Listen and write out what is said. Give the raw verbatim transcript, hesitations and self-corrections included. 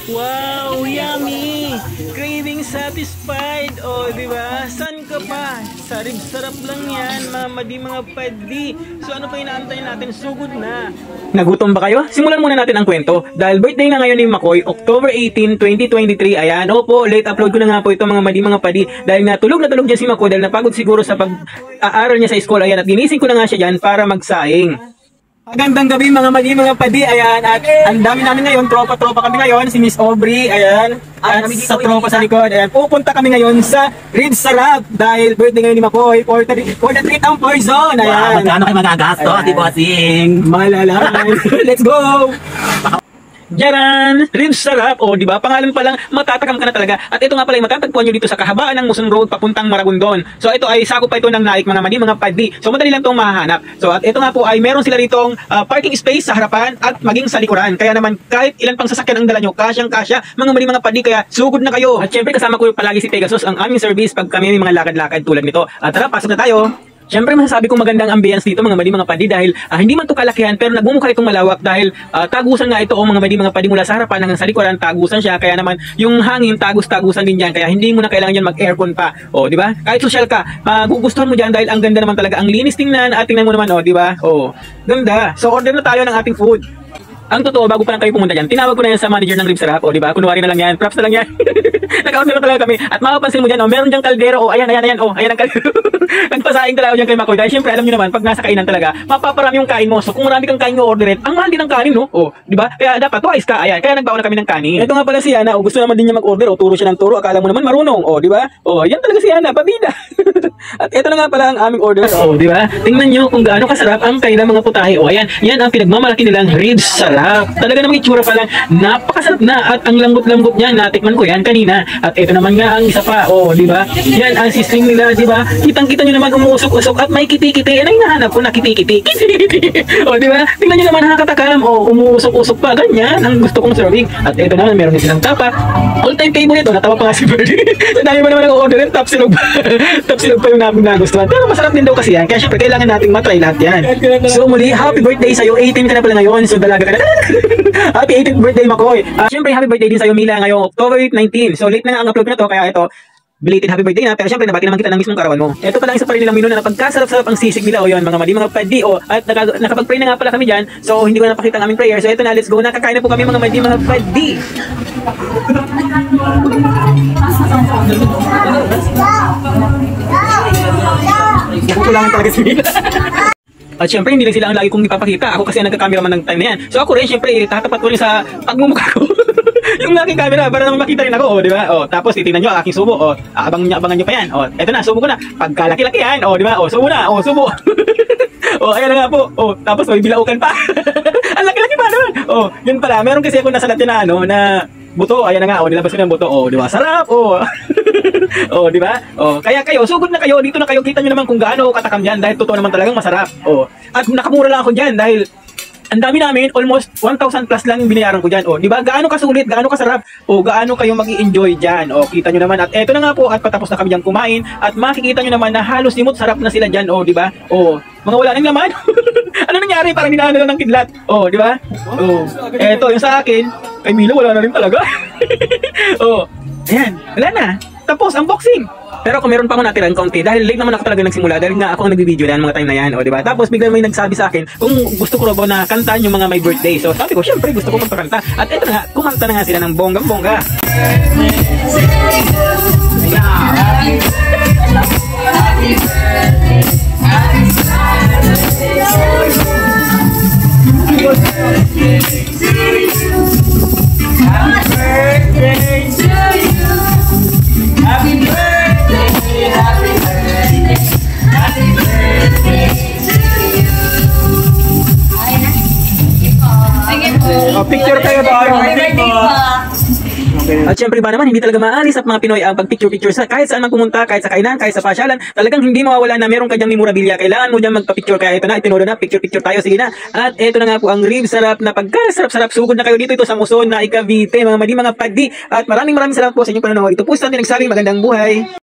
Wow, yummy! Craving satisfied. O, oh, di ba? San ka pa? Sarip sarap lang yan, mama di mga padi. So ano pa inaantay natin? Sugod na. Nagutom ba kayo? Simulan muna natin ang kwento. Dahil birthday na ngayon ni Makoy, October eighteenth, twenty twenty-three. Ayan, opo, late upload ko na nga po ito mga madi mga padi. Dahil nga tulog na tulog dyan si Makoy dahil napagod siguro sa pag-aaral niya sa school. Ayan, at ginising ko na nga siya dyan para magsaing. Magandang gabi mga madi mga padi, ayan, at ang dami namin ngayon, tropa-tropa kami ngayon, si Miss Aubrey, ayan, at sa tropa sa likod, ayan, pupunta kami ngayon sa Ribs Sarap dahil birthday ngayon ni Makoy for the, for the treat ang person, ayan. Wow, magkano kayo magagasto, di bossing? Malalaman, let's go! Jaran! Ribs Sarap! O, di ba? Pangalan pa lang, matatakam ka na talaga. At ito nga pala ay matatagpuan nyo dito sa kahabaan ng Muson Road papuntang Maragondon. So, ito ay sakop pa ito ng Naik, mga madi, mga padi. So, madali lang itong mahahanap. So, at ito nga po ay meron sila ditong uh, parking space sa harapan at maging sa likuran. Kaya naman, kahit ilan pang sasakyan ang dala nyo, kasyang-kasya, mga madi, mga padi, kaya sugod na kayo. At syempre, kasama ko palagi si Pegasus, ang aming service pag kami may mga lakad-lakad tulad nito. At tara, pasok na tayo! Siyempre masasabi kong magandang ambience dito mga madi mga padi dahil uh, hindi man to kalakihan pero nagmumukha itong malawak dahil uh, tagusan nga ito o mga madi mga padi mula sa harapan hanggang sa likuran, tagusan siya kaya naman yung hangin tagus-tagusan din diyan kaya hindi mo na kailangan diyan mag-aircon pa. O di ba? Kahit social ka, magugustuhan mo diyan dahil ang ganda naman talaga, ang linis tingnan at tingnan mo naman o di ba? O, ganda. So order na tayo ng ating food. Ang totoo, bago pa lang kayo pumunta dyan, tinawag ko na yan sa manager ng Ribs Sarap, o diba? Kunwari na lang yan, props na lang yan. Nag-order na talaga kami. At mapapansin mo dyan, oh, meron dyan kaldero, oh, ayan, ayan, ayan, oh, ayan ang kaldero. Nagpasaing talaga dyan kay Makoy. Dahil syempre, alam nyo naman, pag nasa kainan talaga, mapaparami yung kain mo. So kung marami kang kain mo orderin, ang mahal din ng kanin, no? Oh, diba? Kaya dapat twice ka, ayan. Kaya nagbaon na kami ng kanin. Ito nga pala si Yana, oh, gusto naman din niya mag-order, oh, turo siya ng turo, akala mo naman marunong, oh, diba? Oh, yan talaga si Yana, pabida. At ito na nga pala ang aming order, oh, diba? Tingnan nyo kung gaano kasarap ang kailang mga putahe. Oh, ayan, yan ang pinagmamalaki nilang Ribs Sarap. Talaga namang itsura pa lang, napakasarap na at ang lambot-lambot niya, natikman ko yan kanina. At ito naman nga ang isa pa, oh, di ba? Yan ang sisting nila, di ba? Kitang-kita nyo naman umuusok-usok at may kiti-kiti. Yan ang hinahanap ko na kiti-kiti. Kiti-kiti. Oh, di ba? Tingnan nyo naman nakakatakam, oh, umuusok-usok pa. Ganyan ang gusto kong serving. At ito naman, meron din silang tapa. All-time favorite, oh, natawa pa nga si Birdie. So, dami ba naman nag-order, top silog pa. Top silog pa yung namin nagustuhan. Pero masarap din daw kasi yan. Kaya syempre, kailangan nating matry lahat yan. So, muli, happy birthday sa'yo. eighteen ka na pala ngayon. So, dalaga ka na. Happy eighteenth birthday, Makoy. Uh, Siyempre, happy birthday din sa'yo, Mila, ngayong October nineteenth. So, late na nga ang upload ko na to, kaya ito, belated happy birthday na. Pero siyempre, nabati naman kita ng mismong karawan mo. Ito pala isa pa rin nilang menu na napagkasarap-sarap ang sisig nila. O yun, mga madi, mga padi. O, at naka, nakapag-pray na nga pala kami dyan. So, hindi ko na napakita ang aming prayer. So, ito na, let's go. Nakakain na po kami, mga madi, mga padi. Kukulangan talaga si Mila. At syempre, hindi lang sila ang lagi kong ipapakita. Ako kasi ang nagka-cameraman ng time na yan. So ako rin, syempre, tatapat ko rin sa pagmumukha ko. Yung aking camera, para naman makita rin ako, oh, di ba? Oh, tapos titingnan nyo ang aking subo. Oh, abangan nyo, abangan nyo pa yan. Oh, eto na, subo ko na. Pagkalaki-laki yan. Oh, di ba? Oh, subo na. Oh, subo. Oh, ayan na nga po. Oh, tapos may bilaukan pa. Ang laki-laki pa naman. Oh, yun pala. Meron kasi ako nasalat na, ano, na buto. Ayan na nga. Oh, nilabas ko ng buto. Oh, di ba? Sarap. Oh. Oh, di ba? Oh, kaya kayo, sugod na kayo. Dito na kayo, kita nyo naman kung gaano katakam yan dahil totoo naman talagang masarap. Oh. At nakamura lang ako diyan dahil ang dami namin, almost one thousand plus lang yung binayaran ko diyan. Oh, di ba? Gaano kasulit, gaano kasarap, o gaano kayo magi-enjoy diyan. Oh, kita nyo naman at eto na nga po at patapos na kami diyan kumain at makikita nyo naman na halos nimot sarap na sila diyan. Oh, di ba? Oh, mga wala nang laman. Ano nangyari? Parang dinaan na lang ng kidlat. Oh, di ba? Oh. Eto yung sa akin, kay Milo wala na rin talaga. Oh. Ayan, wala na. Tapos ang boxing. Pero kung meron pa ako natirang konti, dahil late naman ako talaga nagsimula, dahil nga ako ang nagbibideo na mga time na yan, o diba? Tapos biglang may nagsabi sa akin, kung gusto ko raw na kantaan yung mga may birthday. So sabi ko, syempre gusto ko magpakanta. At eto na nga, kumanta na nga sila ng bonggang-bongga. Oh, picture kayo ba? At syempre ba naman, hindi talaga maalis at mga Pinoy ang pag-picture-picture sa kahit saan man pumunta, kahit sa kainan, kahit sa pasyalan. Talagang hindi mawawala na meron ka dyang memorabilia. Kailangan mo dyang magpa-picture. Kaya ito na, itinulo na, picture-picture tayo. Sige na. At ito na nga po ang Ribs Sarap na pagkasarap-sarap. Sugod na kayo dito ito sa Muson na Cavite, mga madi, mga padi. At maraming maraming salamat po sa inyong panonood. Ito po sa atin nagsabing magandang buhay.